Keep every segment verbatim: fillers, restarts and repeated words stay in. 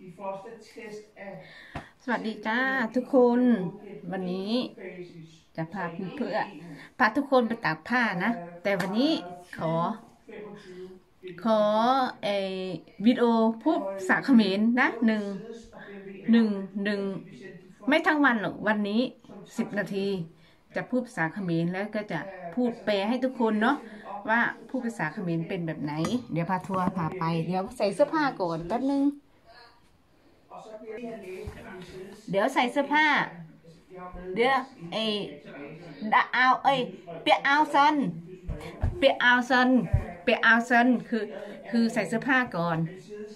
สวัสดีจ้าทุกคนวันนี้จะพาเพื่อนพาทุกคนไปตากผ้านะแต่วันนี้ขอขอไอวิดีโอพูดภาษาเขมรนะหนึ่งหนึ่งหนึ่งไม่ทั้งวันหรอกวันนี้สิบนาทีจะพูดภาษาเขมรแล้วก็จะพูดแปลให้ทุกคนเนาะว่าพูดภาษาเขมรเป็นแบบไหนเดี๋ยวพาทัวร์พาไปเดี๋ยวใส่เสื้อผ้าก่อนแป๊บนึงเดี๋ยวใส่เสื้อผ้าเดี๋ยวไอ้ดาเอาเอ้ยเปียเอาซันเปียเอาซันเปียเอาซันคือคือใส่เสื้อผ้าก่อน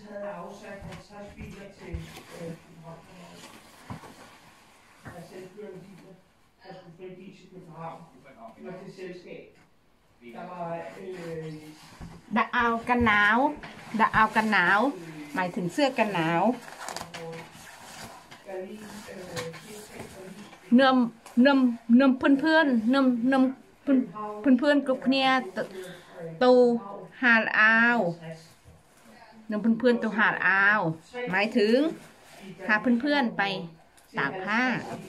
ดาเอากันหนาวดาเอากันหนาวหมายถึงเสื้อกันหนาวเนิ่มเนิ่มเนิ่มเพื่อนเพื่อนเนิ่มเนิ่มเพื่อนเพื่อนเพื่อนกลุ่มเนี่ยตูหาดอาวเนิ่มเพื่อนเพื่อนตูหาดอาวหมายถึงพาเพื่อนเพื่อนไปตากผ้า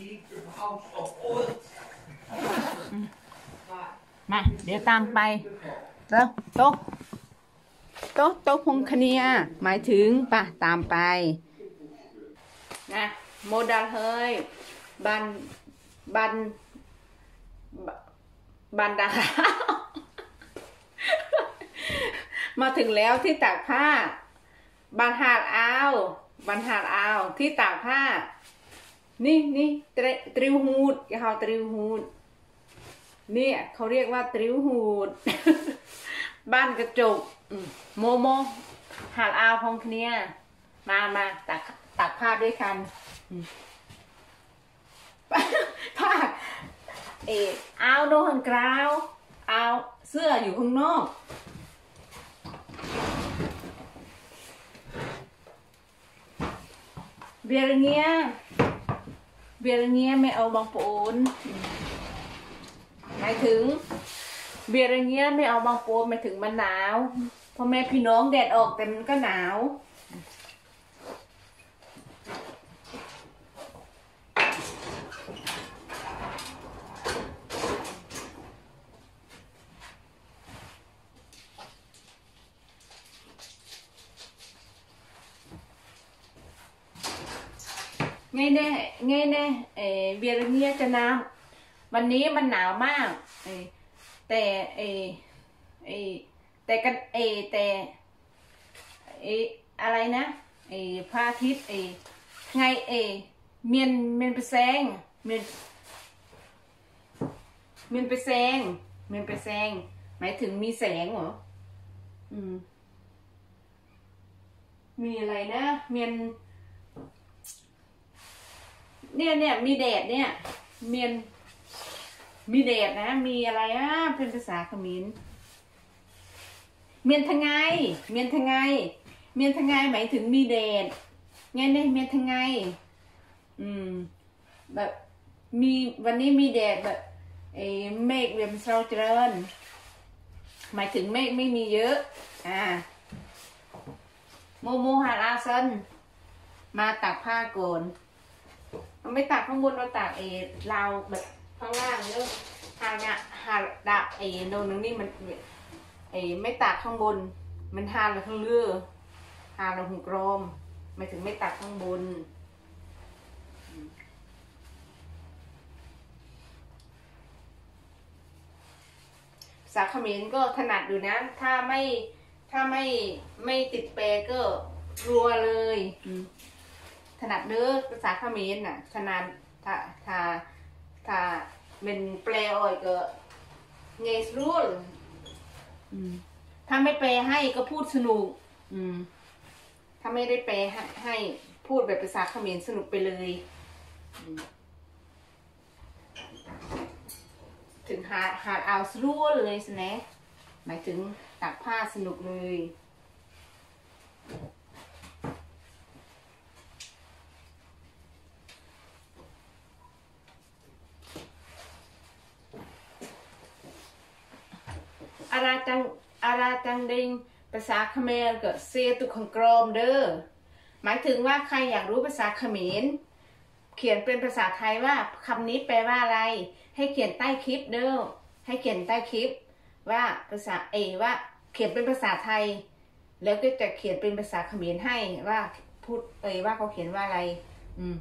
มาเดี๋ยวตามไปเร็วโต๊ะโต๊ะโต๊ะพงคเนียหมายถึงป่ะตามไปนะโมดาลเฮยบันบันบันดามาถึงแล้วที่ตากผ้าบันหาดอาวบันหาดอาวที่ตากผ้านี่นี่ตริวหูดเขาตริวหูดนี่เขาเรียกว่าตริวหูดบ้านกระจกโมโมหาดอาวพงคเนียมามาตากตากผ้าด้วยกันผ้าเออเอาโดนกราวเอาเสื้ออยู่ข้างนอกเบียร์เงี้ยเบียร์เงี้ยไม่เอาบางปูนหมายถึงเบียร์เงี้ยไม่เอาบางปูนหมายถึงมันหนาวพ่อแม่พี่น้องแดดออกแต่มันก็หนาวไงแน่ไงแน่เออเบียร์เงียจะน้ำวันนี้มันหนาวมากเออแต่เออเออแต่กันเออแต่เอออะไรนะเออพระอาทิตย์เออไงเออเมียนเมียนไปแซงเมียนเมียนไปแซงเมียนไปแซงหมายถึงมีแสงเหรออืมมีอะไรนะเมียนเนี่ยเนี่ยมีแดดเนี่ยเมียนมีแดดนะมีอะไรอ่ะเป็นภาษาเขมรเมียนทางไงเมียนทางไงเมียนทางไงหมายถึงมีแดดไงเนี่ยเมียนทางไงอืมแบบมีวันนี้มีแดดแบบไอ้เมฆเวียนเศร้าเจริญหมายถึงเมฆไม่มีเยอะอ่าโมโมหาราซันมาตากผ้าโกนไม่ตากข้างบนเราตากเอราวแบบข้างล่างเนอะหางอะหาดะเอโดนนึงนี่มันเอไม่ตากข้างบนมันหาเราข้างเรือหาเราหุกรอมไม่ถึงไม่ตากข้างบนภาษาเขมรก็ถนัดอยู่นะถ้าไม่ถ้าไม่ไม่ติดแปลก็รัวเลยถนัดเนื้อภาษาเขมรน่ะถนัดถ้าถ้าถ้าเป็นแปลอ่อยก็เงยรู้ถ้าไม่แปลให้ก็พูดสนุกถ้าไม่ได้แปลให้พูดแบบภาษาเขมรสนุกไปเลยถึงหาหาเอาสรู้เลยสินะหมายถึงตักผ้าสนุกเลยอาราจังอาราจังดิงภาษาเขมรก็เซตุขังกรอมเด้อหมายถึงว่าใครอยากรู้ภาษาเขมรเขียนเป็นภาษาไทยว่าคำนี้แปลว่าอะไรให้เขียนใต้คลิปเด้อให้เขียนใต้คลิปว่าภาษาเอว่าเขียนเป็นภาษาไทยแล้วก็จะเขียนเป็นภาษาเขมรให้ว่าพูดเอว่าเขาเขียนว่าอะไรอืม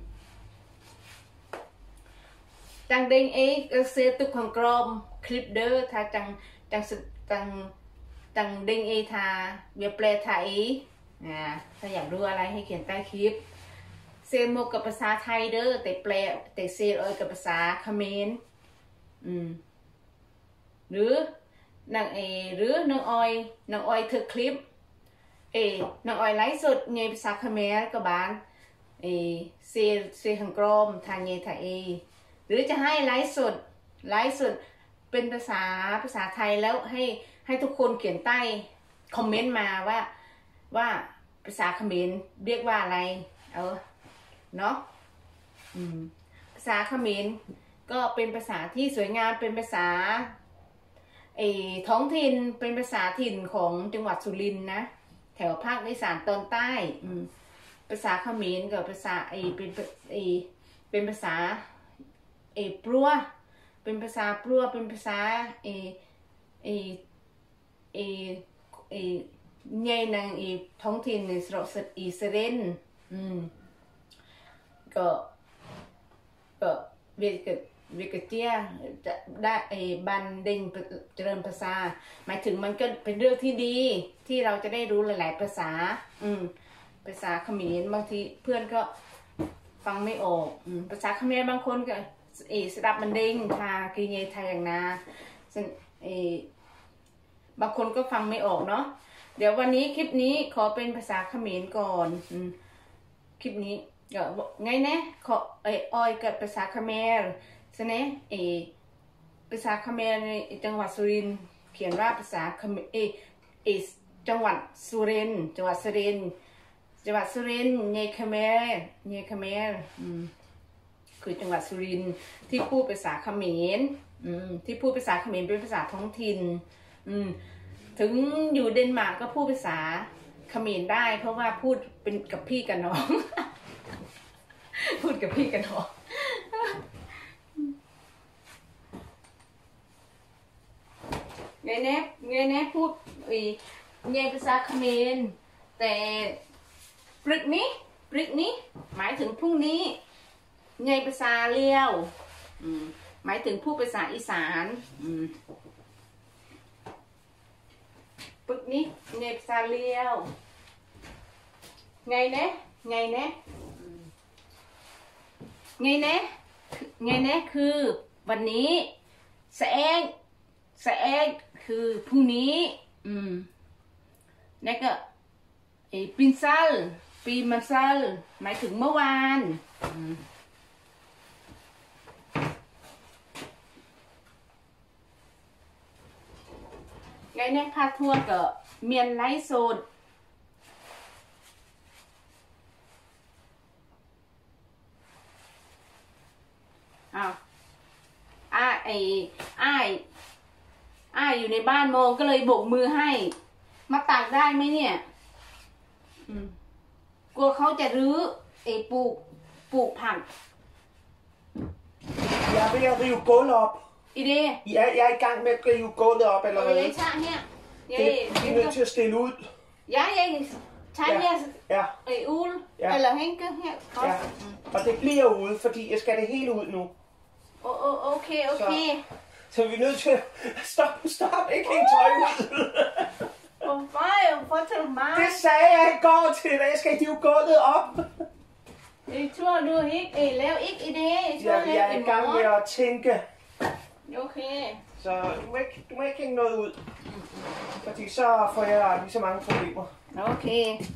จังเด้งเอก็เสียตุกของกรมคลิปเด้อถ้าจังจังจังจังเด้งเอทาเบียแปลไทยอ่าถ้าอยากรู้อะไรให้เขียนใต้คลิปเซโมกับภาษาไทยเด้อแต่แปลแต่เซเอยกับภาษาเขมรอืมหรือนางเอหรือนางออยนางออยเธอคลิปเอนางออยไลฟ์สดในภาษาเขมรกับบานเอเซเซหังกรมทางเยทาเอหรือจะให้ไลฟ์สดไลฟ์สดเป็นภาษาภาษาไทยแล้วให้ให้ทุกคนเขียนใต้คอมเมนต์มาว่าว่าภาษาเขมรเรียกว่าอะไรเออเนาะอืมภาษาเขมรก็เป็นภาษาที่สวยงามเป็นภาษาไอท้องถิ่นเป็นภาษาถิ่นของจังหวัดสุรินทร์นะแถวภาคอีสานตอนใต้อืมภาษาเขมรกับภาษาไอเป็นไอเป็นภาษาไอปลัวเป็นภาษาปลัวเป็นภาษาไอไอไอไอใหญ่นางไอท้องถิ่นในสระสอีเซเรนอืมก็ก็เวกเวกเจียจะได้ไอ้บันเด้งเจริญภาษาหมายถึงมันก็เป็นเรื่องที่ดีที่เราจะได้รู้หลายๆภาษาอืมภาษาเขมรบางทีเพื่อนก็ฟังไม่ออกอืมภาษาเขมรบางคนก็เอสดับมันเด้งทากีเยไทยอย่างนาซึ่งเอบางคนก็ฟังไม่ออกเนาะเดี๋ยววันนี้คลิปนี้ขอเป็นภาษาเขมรก่อนอืมคลิปนี้ก็ไงนะขอไอออยกับภาษาเขมรใช่ไหมเอภาษาเขมรในจังหวัดสุรินทร์เขียนว่าภาษาเขมรเอเอจังหวัดสุรินทร์จังหวัดสุรินทร์จังหวัดสุรินทร์เนเขมรเนเขมรอืมคือจังหวัดสุรินทร์ที่พูดภาษาเขมรอืมที่พูดภาษาเขมรเป็นภาษาท้องถิ่นอืมถึงอยู่เดนมาร์กก็พูดภาษาเขมรได้เพราะว่าพูดเป็นกับพี่กับน้อง พูดกับพี่กับน้องไงแน่ไงแน่พูดอีไงภาษาเขมรแต่ปรึกนี้ปรึกนี้หมายถึงพรุ่งนี้ไงภาษาเลี้ยวอืมหมายถึงพูดภาษาอีสานอืมปรึกนี้ไงภาษาเลี้ยวไงแน่ไงแน่ไงแน่ไงแน่คือวันนี้แสงแสงคือพรุ่งนี้อืมแล้วก็ไอ้ปีนซัลปีมันซัลหมายถึงเมื่อวานอืมไงแน่พาทัวร์ก็เมียนไลฟ์สดอ้าวอ้าไอ้อ้ายอ้ายอยู่ในบ้านโมก็เลยโบกมือให้มาตากได้ไหมเนี่ยอืมกลัวเขาจะรื้อไอ้ปลูกปลูกผัก Jeg er ved at rive gulvet op. อีเด Ja, jeg er i gang med at rive gulvet op เอา allerede. เลยชาเนี่ยยาย Det, vi er nødt til at stille ud. ยายยายชาเนี่ย Ja, ไอ้อูล Ja. อะไรเฮงก็เนี่ย ja. Og det bliver ude, fordi jeg skal det hele ud nu. โอโอโอเคโอเค Så vi er nødt til at... Stop, stop, ikke hænge tøj ud. โอ้ไฟโฟถึงมา Det sagde jeg i går til dig. Jeg skal hive gulvet op. ไอ้ชั่วดูฮิกไอ้แล้วอีกอีเดชั่ว Jeg, แล้ว jeg er ไอ้ i หมอ gang med at tænke. โอเค Så du må ikke, du må ikke hænge noget ud. Fordi så får jeg lige så mange problemer. โอเค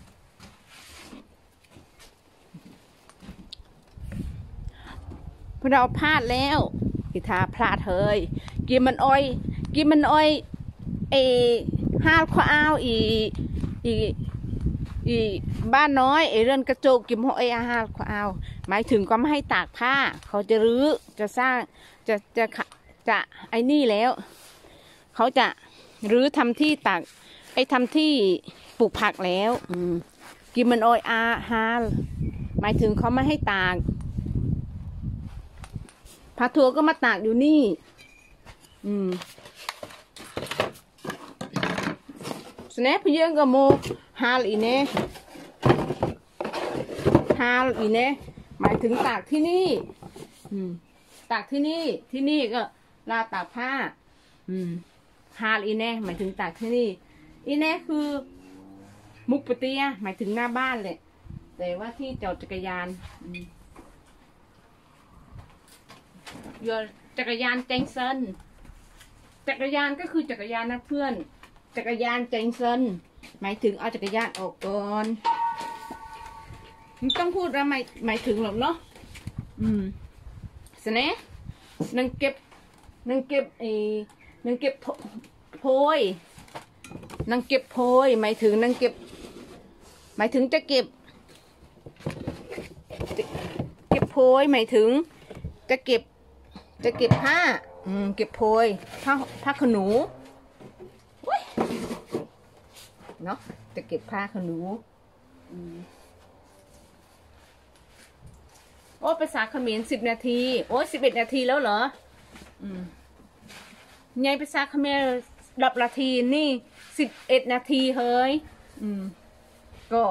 พวกเราพลาดแล้วกีทาพลาดเฮ้ยกินมันอ้อยกินมันอ้อยเอห้าข้าวอ้าวอีอีอีบ้านน้อยไอเรือนกระโจกกินหัวไออาหารข้าวอ้าวหมายถึงก็ไม่ให้ตากผ้าเขาจะรื้อจะสร้างจะจะจะไอ้นี่แล้วเขาจะรื้อทำที่ตากไอ้ทำที่ปลูกผักแล้วอืมกินมันออยอาฮาหมายถึงเขาไม่ให้ตากพาทัวร์ก็มาตากอยู่นี่ อืมสแนปเพื่อนก็โมฮาลอีเน่ฮาลอีเน่หมายถึงตากที่นี่ อืมตากที่นี่ที่นี่ก็ลาตากผ้า อืมฮาลอีเน่หมายถึงตากที่นี่อีเน่คือมุกปะเตียหมายถึงหน้าบ้านเลยแต่ว่าที่จอดจักรยานยนจักรยานเจงเซนจักรยานก็คือจักรยานนะเพื่อนจักรยานเจงเซนหมายถึงเอาจักรยานออกก่อนมันต้องพูดว่าหมายหมายถึงหรอกเนาะอืมสเนะนังเก็บนังเก็บไอ้นังเก็บโพยนังเก็บโพยหมายถึงนังเก็บหมายถึงจะเก็บเก็บโพยหมายถึงจะเก็บจะเก็บผ้าอืมเก็บโพยผ้าผ้าขนหนูเนาะจะเก็บผ้าขนหนูอืมโอ้ภาษาเขมรสิบนาทีโอ้สิบเอ็ดนาทีแล้วเหรออืมไงภาษาเขมรดับนาทีนี่สิบเอ็ดนาทีเฮ้ยอืมก็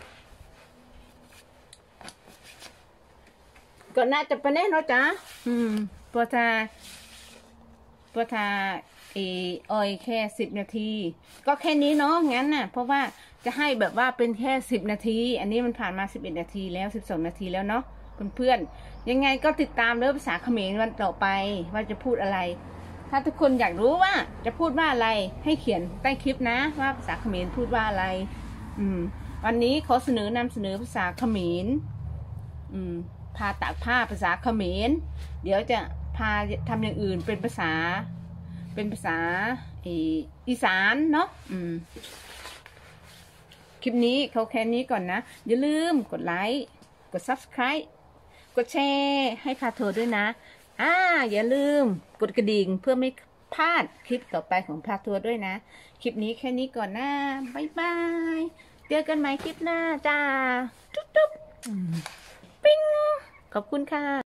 ก็น่าจะไปแน่เนาะจ๊ะอืมปวทาปวทาเอออยแค่สิบนาทีก็แค่นี้เนาะงั้นน่ะเพราะว่าจะให้แบบว่าเป็นแค่สิบนาทีอันนี้มันผ่านมาสิบเอ็ดนาทีแล้วสิบสองนาทีแล้วเนาะเพื่อนๆยังไงก็ติดตามเรื่องภาษาเขมรวันต่อไปว่าจะพูดอะไรถ้าทุกคนอยากรู้ว่าจะพูดว่าอะไรให้เขียนใต้คลิปนะว่าภาษาเขมรพูดว่าอะไรอืมวันนี้ขอเสนอนำเสนอภาษาเขมรอืมพาตากผ้าภาษาเขมรเดี๋ยวจะพาทำอย่างอื่นเป็นภาษาเป็นภาษาอีสานเนาะอืมคลิปนี้เขาแค่นี้ก่อนนะอย่าลืมกดไลค์กด ซับสไครบ์ กดแชร์ให้พาโทรด้วยนะอ่าอย่าลืมกดกระดิ่งเพื่อไม่พลาดคลิปต่อไปของพาโทรด้วยนะคลิปนี้แค่นี้ก่อนนะบ๊ายบายเจอกันใหม่คลิปหน้าจ้าจุ๊บจุ๊บปิ้งขอบคุณค่ะ